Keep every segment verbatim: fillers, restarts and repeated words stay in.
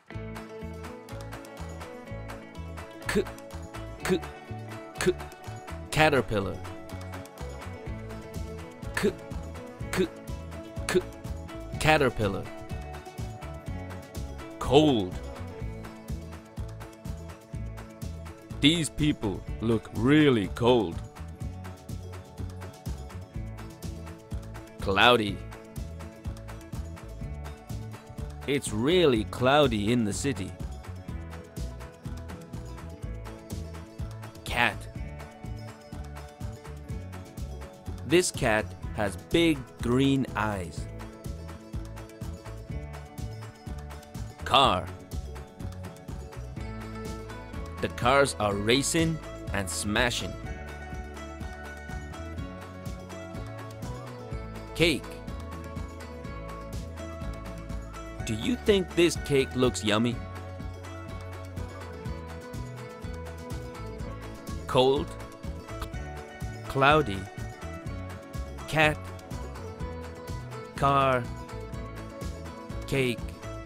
K, k, k, caterpillar. K, k, k, caterpillar. Cold. These people look really cold. Cloudy. It's really cloudy in the city. Cat. This cat has big green eyes. Car. The cars are racing and smashing. Cake. Do you think this cake looks yummy? Cold, cloudy, cat, car, cake.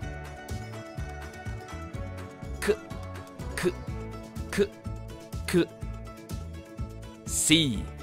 K, k, k, k. Sea.